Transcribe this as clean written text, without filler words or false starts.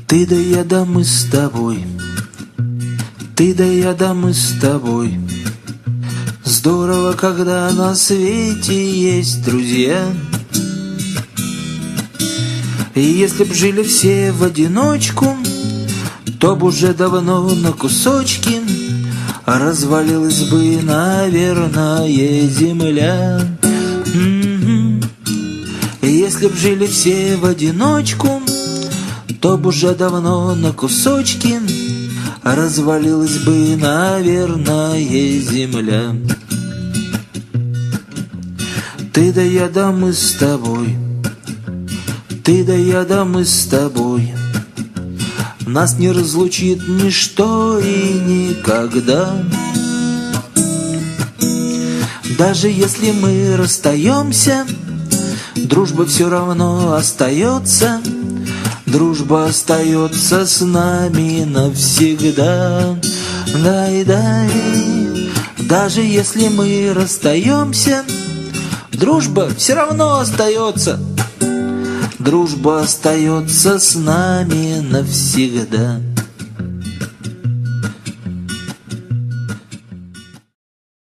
Ты да я да мы с тобой, ты да я да мы с тобой. Здорово, когда на свете есть друзья. И если б жили все в одиночку, то б уже давно на кусочки развалилась бы, наверное, земля. И если б жили все в одиночку, то б уже давно на кусочки развалилась бы, наверное, земля. Ты да я да мы с тобой, ты да я да мы с тобой. Нас не разлучит ничто и никогда. Даже если мы расстаемся, дружба все равно остается. Дружба остается с нами навсегда. Дай-дай. Даже если мы расстаемся, дружба все равно остается. Дружба остается с нами навсегда.